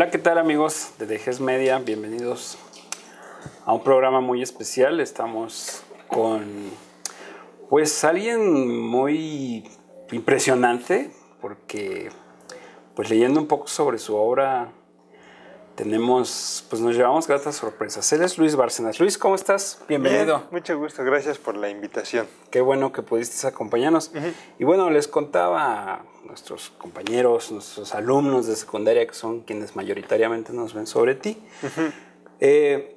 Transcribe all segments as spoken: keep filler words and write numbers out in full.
Hola, ¿qué tal amigos de Dejes Media? Bienvenidos a un programa muy especial. Estamos con pues alguien muy impresionante porque pues leyendo un poco sobre su obra tenemos, pues nos llevamos gratas sorpresas. Él es Luis Bárcenas. Luis, ¿cómo estás? Bienvenido. Bien, mucho gusto, gracias por la invitación. Qué bueno que pudiste acompañarnos. Uh-huh. Y bueno, les contaba a nuestros compañeros, nuestros alumnos de secundaria, que son quienes mayoritariamente nos ven sobre ti. Uh-huh. eh,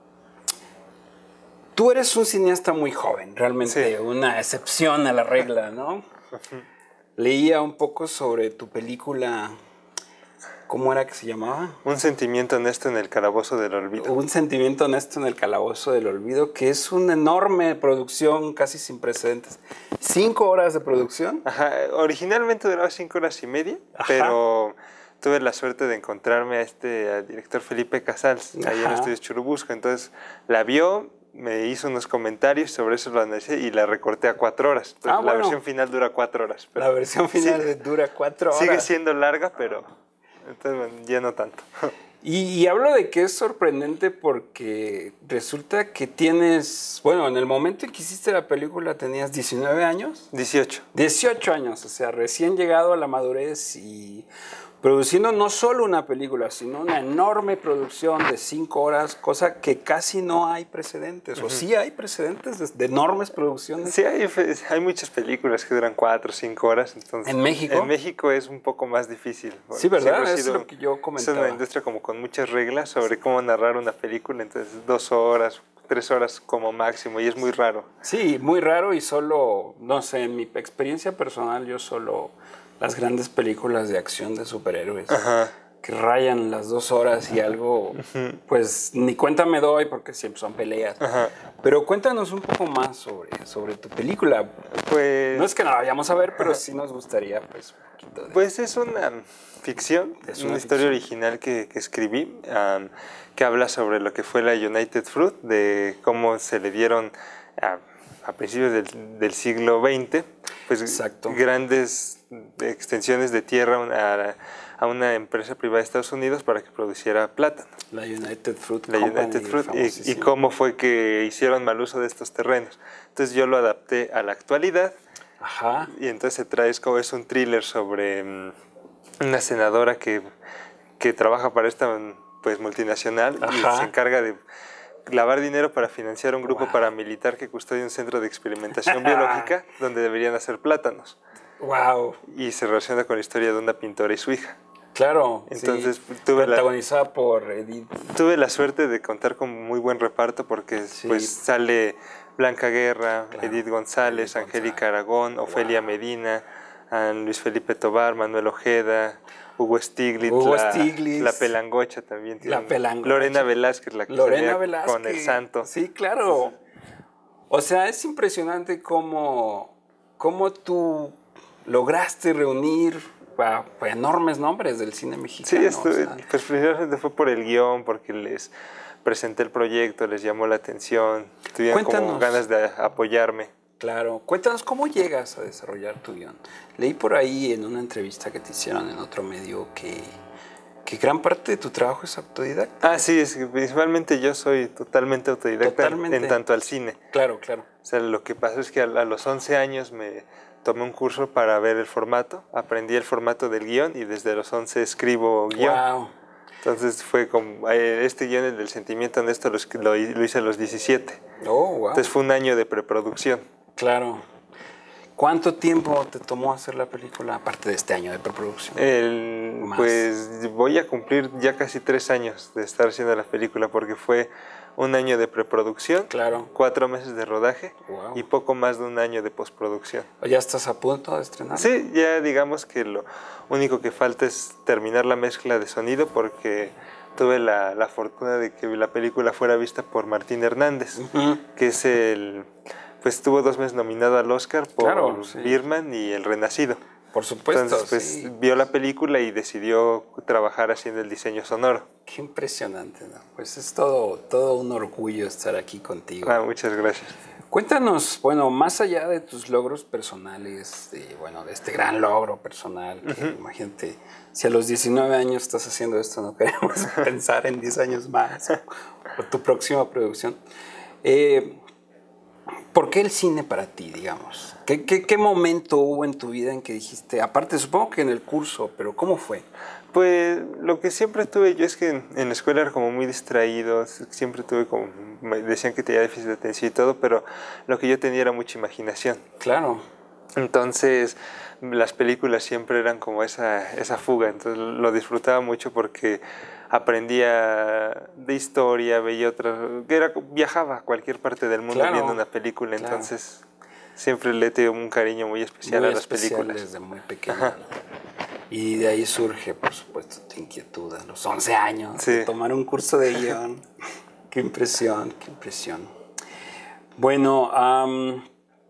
tú eres un cineasta muy joven, realmente sí. Una excepción a la regla, ¿no? Uh-huh. Leía un poco sobre tu película. ¿Cómo era que se llamaba? Un sentimiento honesto en el calabozo del olvido. Un sentimiento honesto en el calabozo del olvido, que es una enorme producción, casi sin precedentes. ¿Cinco horas de producción? Ajá, originalmente duraba cinco horas y media, Ajá. pero tuve la suerte de encontrarme a este al director Felipe Casals, Ajá. ahí en Estudios Churubusco. Entonces la vio, me hizo unos comentarios, sobre eso lo analicé y la recorté a cuatro horas. Entonces, ah, la bueno. versión final dura cuatro horas. Pero la versión final sí, dura cuatro horas. Sigue siendo larga, pero... Entonces, bueno, ya no tanto. Y, y hablo de que es sorprendente porque resulta que tienes... Bueno, en el momento en que hiciste la película tenías diecinueve años. dieciocho. dieciocho años, o sea, recién llegado a la madurez y produciendo no solo una película, sino una enorme producción de cinco horas, cosa que casi no hay precedentes. Uh-huh. O sí hay precedentes de, de enormes producciones. Sí, hay, hay muchas películas que duran cuatro o cinco horas. Entonces, ¿En México? En México es un poco más difícil. Sí, ¿verdad? Es lo que yo comentaba. Es una industria como con muchas reglas sobre sí. cómo narrar una película, entonces dos horas, tres horas como máximo, y es muy raro. Sí, muy raro y solo, no sé, en mi experiencia personal yo solo... Las grandes películas de acción de superhéroes Ajá. que rayan las dos horas y algo, uh-huh. pues ni cuenta me doy porque siempre son peleas. Ajá. Pero cuéntanos un poco más sobre, sobre tu película. Pues, no es que no la vayamos a ver, pero sí nos gustaría pues un poquito de... Pues es una ficción, es una, una historia ficción. original que, que escribí, um, que habla sobre lo que fue la United Fruit, de cómo se le dieron a, a principios del, del siglo veinte pues Exacto. grandes extensiones de tierra a, a una empresa privada de Estados Unidos para que produciera plátano. La United Fruit La Company, United Fruit y, y cómo fue que hicieron mal uso de estos terrenos. Entonces yo lo adapté a la actualidad. Ajá. Y entonces se trae, es como es un thriller sobre um, una senadora que, que trabaja para esta pues, multinacional Ajá. y se encarga de lavar dinero para financiar un grupo wow. paramilitar que custodia un centro de experimentación biológica donde deberían hacer plátanos. Wow. Y se relaciona con la historia de una pintora y su hija. Claro. Entonces sí. tuve protagonizada la, por Edith. Tuve la suerte de contar con muy buen reparto porque sí. pues sale Blanca Guerra, claro. Edith González, Edith Angélica González. Aragón, Ofelia wow. Medina, Luis Felipe Tobar, Manuel Ojeda, Hugo Stiglitz, Hugo la, Stiglitz. la Pelangocha también. La Pelangocha. Lorena Velázquez, la que Lorena salía Velázquez. con el santo. Sí, claro. O sea, es impresionante cómo, cómo tú lograste reunir a, a enormes nombres del cine mexicano. Sí, esto, o sea. pues principalmente fue por el guión, porque les presenté el proyecto, les llamó la atención, tuvieron como ganas de apoyarme. Claro. Cuéntanos, ¿cómo llegas a desarrollar tu guión? Leí por ahí en una entrevista que te hicieron en otro medio que, que gran parte de tu trabajo es autodidacta. Ah, sí, es que principalmente yo soy totalmente autodidacta totalmente. En, en tanto al cine. Claro, claro. O sea, lo que pasó es que a, a los once años me tomé un curso para ver el formato, aprendí el formato del guión y desde los once escribo guión. Wow. Entonces fue como, este guión, el del sentimiento honesto, lo, lo, lo hice a los diecisiete. Oh, wow. Entonces fue un año de preproducción. Claro. ¿Cuánto tiempo te tomó hacer la película, aparte de este año de preproducción? El, pues voy a cumplir ya casi tres años de estar haciendo la película, porque fue un año de preproducción, claro. cuatro meses de rodaje wow. y poco más de un año de postproducción. ¿Ya estás a punto de estrenar? Sí, ya digamos que lo único que falta es terminar la mezcla de sonido, porque tuve la, la fortuna de que la película fuera vista por Martín Hernández, uh-huh. que es el... pues estuvo dos meses nominado al Oscar por claro, sí. Birdman y El Renacido. Por supuesto, Entonces, pues, sí. vio la película y decidió trabajar haciendo el diseño sonoro. Qué impresionante, ¿no? Pues es todo, todo un orgullo estar aquí contigo. Ah, muchas gracias. Cuéntanos, bueno, más allá de tus logros personales, de, bueno, de este gran logro personal, que uh-huh. imagínate, si a los diecinueve años estás haciendo esto, no queremos pensar en diez años más, o, o tu próxima producción. Eh, ¿Por qué el cine para ti, digamos? ¿Qué, qué, ¿Qué momento hubo en tu vida en que dijiste, aparte supongo que en el curso, pero cómo fue? Pues lo que siempre tuve yo es que en, en la escuela era como muy distraído, siempre tuve como, me decían que tenía déficit de atención y todo, pero lo que yo tenía era mucha imaginación. Claro. Entonces las películas siempre eran como esa, esa fuga, entonces lo disfrutaba mucho porque aprendía de historia, veía otras, era, viajaba a cualquier parte del mundo claro, viendo una película, claro. Entonces siempre le he tenido un cariño muy especial muy a las especial películas. Desde muy pequeño. Y de ahí surge, por supuesto, tu inquietud a los once años, sí. de tomar un curso de guión. Qué impresión, qué impresión. Bueno, um,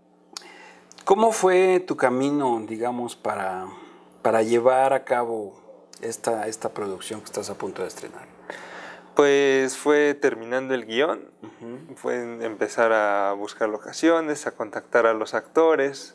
¿cómo fue tu camino, digamos, para, para llevar a cabo esta, esta producción que estás a punto de estrenar? Pues fue terminando el guión, uh-huh. fue empezar a buscar locaciones, a contactar a los actores,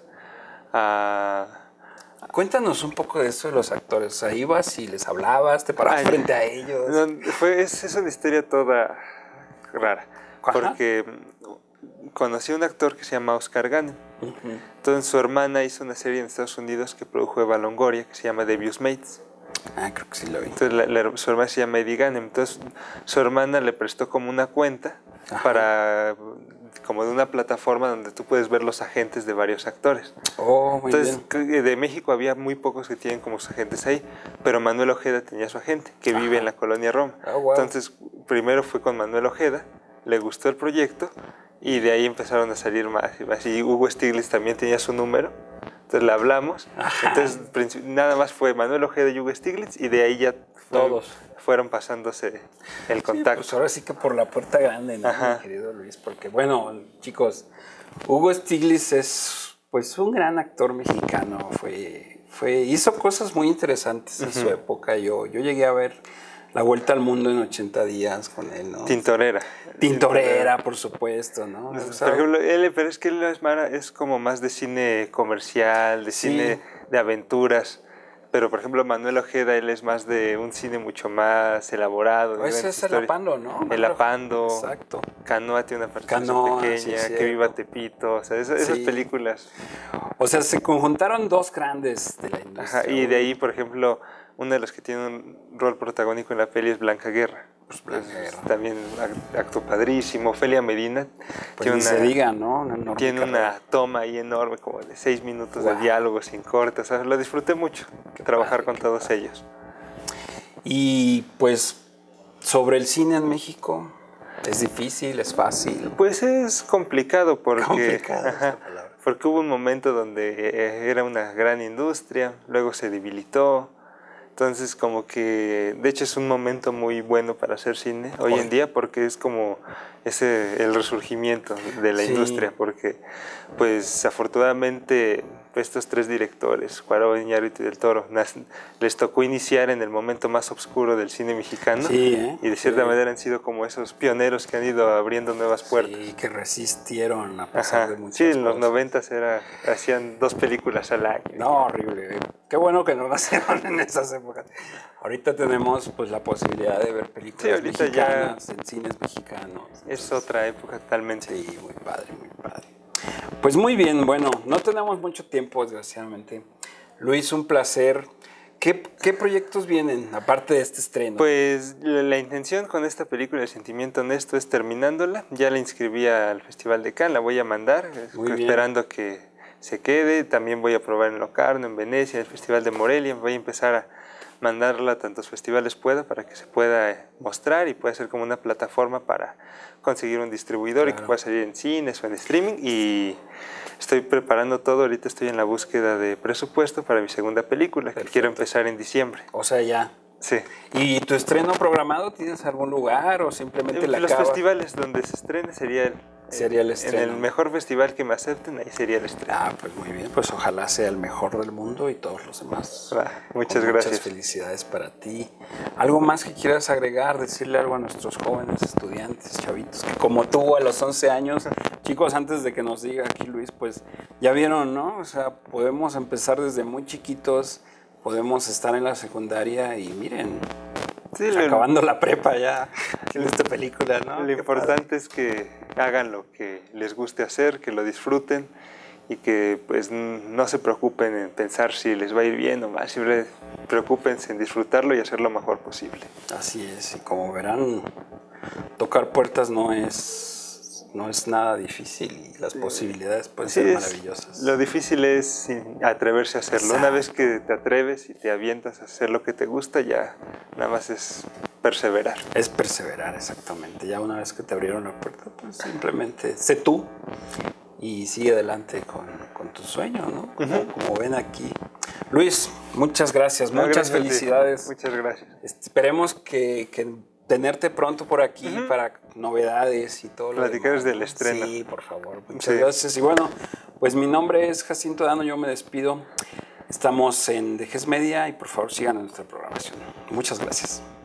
a... Cuéntanos un poco de eso de los actores. O sea, ibas y les hablabas, te parabas Ay, frente a ellos. No, fue, es, es una historia toda rara. Ajá. Porque conocí a un actor que se llama Oscar Ganem. Uh-huh. Entonces su hermana hizo una serie en Estados Unidos que produjo Eva Longoria, que se llama Devious Mates. Ah, creo que sí lo vi. Entonces la, la, su hermana se llama Eddie Ganem. Entonces su hermana le prestó como una cuenta Ajá. para... como de una plataforma donde tú puedes ver los agentes de varios actores. Oh, muy Entonces, bien. de México había muy pocos que tienen como sus agentes ahí, pero Manuel Ojeda tenía su agente, que Ajá. vive en la colonia Roma. Oh, wow. Entonces, primero fue con Manuel Ojeda, le gustó el proyecto, y de ahí empezaron a salir más y más. Y Hugo Stiglitz también tenía su número, entonces le hablamos. Ajá. Entonces, nada más fue Manuel Ojeda y Hugo Stiglitz, y de ahí ya todos fueron pasándose el contacto. Sí, pues ahora sí que por la puerta grande, ¿no, mi querido Luis? Porque, bueno, chicos, Hugo Stiglitz es pues un gran actor mexicano. Fue, fue, hizo cosas muy interesantes en uh-huh. su época. Yo, yo llegué a ver La Vuelta al Mundo en ochenta días con él, ¿no? Tintorera. Tintorera, Tintorera. por supuesto, ¿no? O sea, por ejemplo, él, pero es que él es, es como más de cine comercial, de sí. cine de aventuras. Pero, por ejemplo, Manuel Ojeda, él es más de un cine mucho más elaborado. O ese es el Apando, ¿no? El Apando. Exacto. Canoa tiene una participación pequeña, sí, Que viva Tepito, o sea, esas, sí. esas películas. O sea, se conjuntaron dos grandes de la industria. Ajá, y de ahí, por ejemplo, uno de los que tiene un rol protagónico en la peli es Blanca Guerra. Pues Blanca pues, Guerra. También acto padrísimo. Ofelia Medina. Pues tiene una, se diga, ¿no? Una tiene carrera. Una toma ahí enorme, como de seis minutos wow. de diálogo sin corte. O sea, lo disfruté mucho, qué trabajar padre, con todos padre. ellos. Y pues, sobre el cine en México, ¿es difícil, es fácil? Pues es complicado porque... Complicado ajá, porque hubo un momento donde era una gran industria, luego se debilitó. Entonces, como que, de hecho, es un momento muy bueno para hacer cine hoy en día porque es como ese, el resurgimiento de la sí. industria, porque, pues, afortunadamente, estos tres directores, Cuarón, Iñárritu y Del Toro, les tocó iniciar en el momento más oscuro del cine mexicano sí, ¿eh? y de cierta sí. manera han sido como esos pioneros que han ido abriendo nuevas puertas. Sí, que resistieron a pesar Ajá. de muchas Sí, en cosas. los noventas era, hacían dos películas al año. No, horrible. Qué bueno que no nacieron en esas épocas. Ahorita tenemos pues la posibilidad de ver películas sí, mexicanas en cines mexicanos. Es otra época totalmente. Sí, muy padre, muy padre. Pues muy bien, bueno, no tenemos mucho tiempo, desgraciadamente. Luis, un placer. ¿Qué, qué proyectos vienen, aparte de este estreno? Pues la, la intención con esta película, El Sentimiento Honesto, es terminándola. Ya la inscribí al Festival de Cannes, la voy a mandar, muy esperando bien. que se quede. También voy a probar en Locarno, en Venecia, en el Festival de Morelia. Voy a empezar a mandarla a tantos festivales pueda para que se pueda mostrar y pueda ser como una plataforma para conseguir un distribuidor claro. y que pueda salir en cines o en streaming. Y estoy preparando todo, ahorita estoy en la búsqueda de presupuesto para mi segunda película, Perfecto. que quiero empezar en diciembre. O sea, ya. Sí. ¿Y tu estreno programado tienes algún lugar o simplemente la Los acabas? festivales donde se estrene sería el, Sería el estreno. En el mejor festival que me acepten, ahí sería el estreno. Ah, pues muy bien, pues ojalá sea el mejor del mundo y todos los demás. Ah, muchas Con gracias. Muchas felicidades para ti. ¿Algo más que quieras agregar, decirle algo a nuestros jóvenes estudiantes, chavitos, que como tú a los once años, chicos, antes de que nos diga aquí Luis, pues ya vieron, ¿no? O sea, podemos empezar desde muy chiquitos, podemos estar en la secundaria y miren, sí, acabando lo, la prepa ya en esta película, ¿no? Lo Qué importante padre. Es que hagan lo que les guste hacer, que lo disfruten y que pues no se preocupen en pensar si les va a ir bien o mal, siempre preocúpense en disfrutarlo y hacer lo mejor posible. Así es, y como verán, tocar puertas no es, no es nada difícil y las posibilidades pueden sí, ser maravillosas. Lo difícil es atreverse a hacerlo. Exacto. Una vez que te atreves y te avientas a hacer lo que te gusta, ya nada más es perseverar. Es perseverar, exactamente. Ya una vez que te abrieron la puerta, pues simplemente sé tú y sigue adelante con, con tu sueño, ¿no? Como, uh-huh. como ven aquí. Luis, muchas gracias, no, muchas gracias felicidades. Muchas gracias. Esperemos que, que tenerte pronto por aquí uh-huh. para novedades y todo lo Platicar del estreno. Sí, por favor. Muchas sí. gracias. Y bueno, pues mi nombre es Jacinto Dano, yo me despido. Estamos en D G E S Media y por favor sigan nuestra programación. Muchas gracias.